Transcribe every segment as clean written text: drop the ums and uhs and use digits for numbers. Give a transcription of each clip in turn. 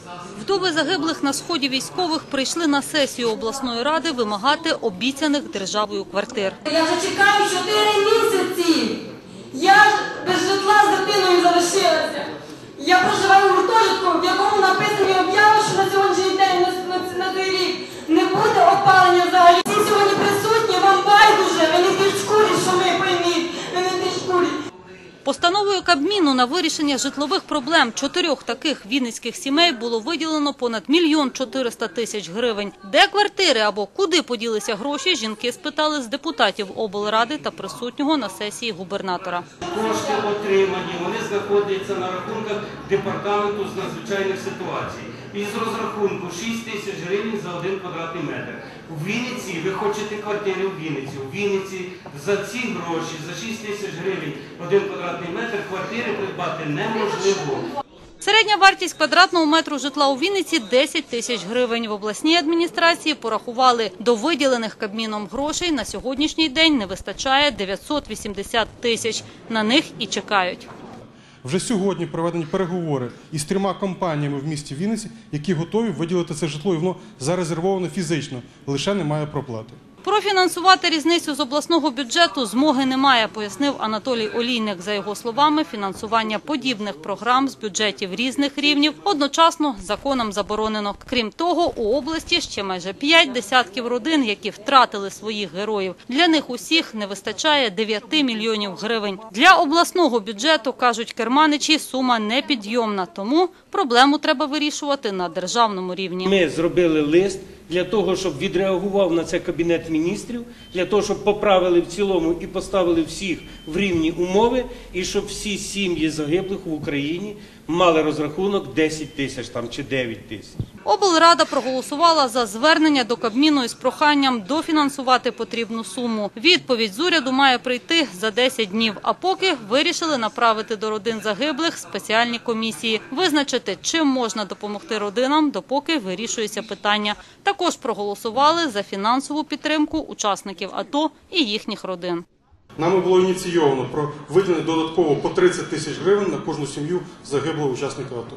Вдови загиблих на сході військових прийшли на сесію обласної ради вимагати обіцяних державою квартир. Я вже чекаю 4 місяці. Я ж без житла з дитиною залишилася. Я проживаю в гуртожитку, в якому написані об'яви, що на сьогоднішній день, на цей рік, не буде опалення взагалі. Всі сьогодні присутні, вам байдуже, ви не в тій шкурі, що ми пойміть, ви не в тій шкурі. Постановою Кабміну на вирішення житлових проблем 4 таких вінницьких сімей було виділено понад 1 400 000 гривень. Де квартири або куди поділися гроші, жінки спитали з депутатів облради та присутнього на сесії губернатора. Кошти отримані, вони знаходяться на рахунках департаменту з надзвичайних ситуацій. Із розрахунку 6 тисяч гривень за 1 квадратний метр. У Вінниці, ви хочете квартири у Вінниці. У Вінниці за ці гроші, за 6 тисяч гривень 1 квадратний метр, квартири придбати неможливо. Середня вартість квадратного метру житла у Вінниці – 10 тисяч гривень. В обласній адміністрації порахували, до виділених Кабміном грошей на сьогоднішній день не вистачає 980 тисяч. На них і чекають. Вже сьогодні проведені переговори із 3 компаніями в місті Вінниці, які готові виділити це житло, і воно зарезервовано фізично, лише немає проплати. Профінансувати різницю з обласного бюджету змоги немає, пояснив Анатолій Олійник. За його словами, фінансування подібних програм з бюджетів різних рівнів одночасно законом заборонено. Крім того, у області ще майже 5 десятків родин, які втратили своїх героїв. Для них усіх не вистачає 9 мільйонів гривень. Для обласного бюджету, кажуть керманичі, сума непідйомна, тому проблему треба вирішувати на державному рівні. Ми зробили лист для того, щоб відреагував на це Кабінет міністрів, для того, щоб поправили в цілому і поставили всіх в рівні умови, і щоб всі сім'ї загиблих в Україні мали розрахунок 10 тисяч чи 9 тисяч. Облрада проголосувала за звернення до Кабміну із проханням дофінансувати потрібну суму. Відповідь з уряду має прийти за 10 днів, а поки вирішили направити до родин загиблих спеціальні комісії, визначити, чим можна допомогти родинам, допоки вирішується питання. Також проголосували за фінансову підтримку учасників АТО і їхніх родин. Нами було ініційовано про виділення додатково по 30 тисяч гривень на кожну сім'ю загиблого учасника АТО.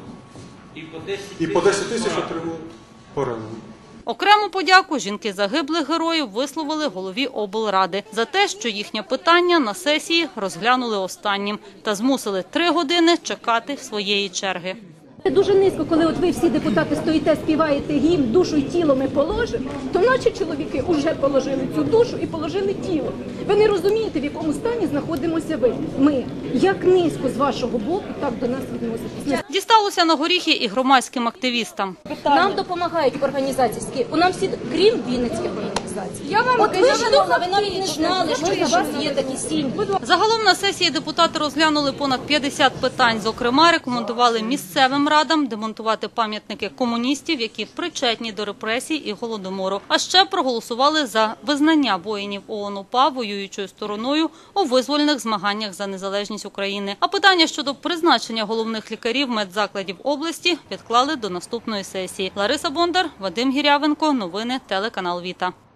І по 10 тисяч отримали поранені. Окрему подяку жінки загиблих героїв висловили голові облради за те, що їхнє питання на сесії розглянули останнім та змусили 3 години чекати своєї черги. Дуже низько, коли от ви всі депутати стоїте, співаєте гімн «Душу і тіло ми положимо», то наші чоловіки вже положили цю душу і положили тіло. Ви не розумієте, в якому стані знаходимося ми. Як низько з вашого боку так до нас відноситесь. Дісталося на горіхи і громадським активістам. Нам допомагають організації, у нам всі, крім вінницьких організацій. Я вам От ви слухали, ви навіть не знали, що у вас є такі сім'ї. Загалом на сесії депутати розглянули понад 50 питань. Зокрема, рекомендували місцевим радам демонтувати пам'ятники комуністів, які причетні до репресій і Голодомору. А ще проголосували за визнання воїнів ООН-УПА воюючою стороною у визвольних змаганнях за незалежність України. А питання щодо призначення головних лікарів медзакладів області відклали до наступної сесії. Лариса Бондар, Вадим Гірявенко. Новини телеканал Віта.